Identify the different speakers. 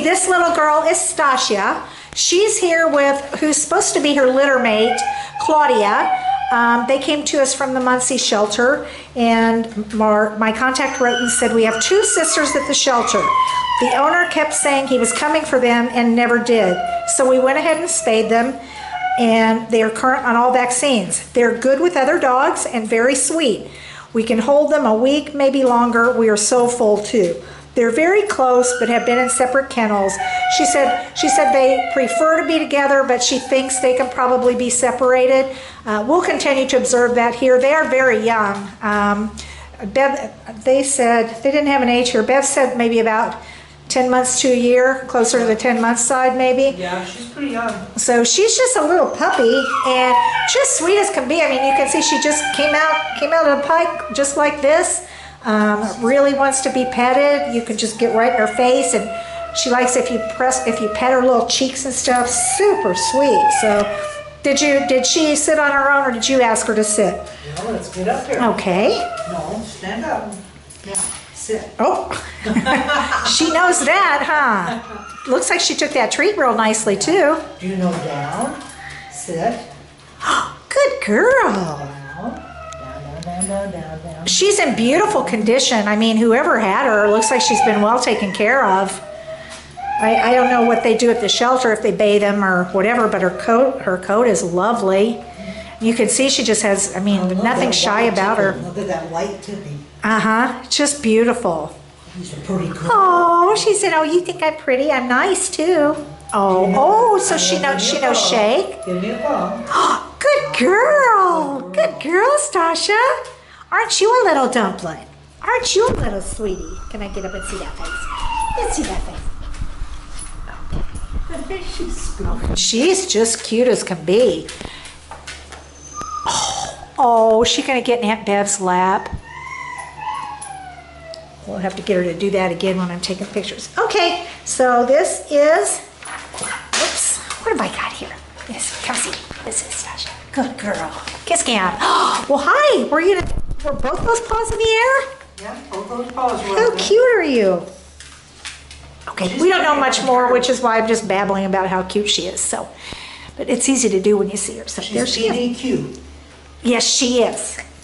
Speaker 1: this little girl is Stasia. She's here with who's supposed to be her litter mate, Claudia. They came to us from the Muncie shelter, and my contact wrote and said, we have 2 sisters at the shelter. The owner kept saying he was coming for them and never did. So we went ahead and spayed them, and they are current on all vaccines. They're good with other dogs and very sweet. We can hold them a week, maybe longer. We are so full too. They're very close, but have been in separate kennels. She said they prefer to be together, but she thinks they can probably be separated. We'll continue to observe that here. They are very young. Bev, they said, they didn't have an age here. Bev said maybe about 10 months to a year, closer to the 10-month side maybe.
Speaker 2: Yeah, she's pretty young.
Speaker 1: So she's just a little puppy and just sweet as can be. I mean, you can see she just came out of the pipe just like this. Really wants to be petted. You can just get right in her face, and she likes if you pet her little cheeks and stuff. Super sweet. So did she sit on her own, or did you ask her to sit?
Speaker 2: No, let's get up here.
Speaker 1: Okay.
Speaker 2: No, stand up. Yeah, sit.
Speaker 1: Oh, she knows that, huh? Looks like she took that treat real nicely too.
Speaker 2: Do you know down? Sit.
Speaker 1: Good girl.
Speaker 2: Down.
Speaker 1: She's in beautiful condition. I mean, whoever had her, looks like she's been well taken care of. I don't know what they do at the shelter, if they bathe them or whatever, but her coat is lovely. You can see she just has, I mean, nothing shy about her.
Speaker 2: Look at that white tippy.
Speaker 1: Just beautiful.
Speaker 2: She's a pretty girl.
Speaker 1: Oh, she said, oh, you think I'm pretty? I'm nice too. Oh, so she knows shake.
Speaker 2: Give me a paw.
Speaker 1: Good girl. Good girl, Stasia. Aren't you a little dumpling? Aren't you a little sweetie? Can I get up and see that face? Let's see that face. She's just cute as can be. Oh, is she gonna get in Aunt Bev's lap? We'll have to get her to do that again when I'm taking pictures. Okay, so this is, oops, what have I got here? Yes, come see. This is Stasia. Good girl. Kiss cam. Well, hi. Were both those paws in the air?
Speaker 2: Yeah, both those paws were.
Speaker 1: How cute are you? Okay, we don't know much more, which is why I'm just babbling about how cute she is. So, but it's easy to do when you see her. So there she is.
Speaker 2: She's cute.
Speaker 1: Yes, she is.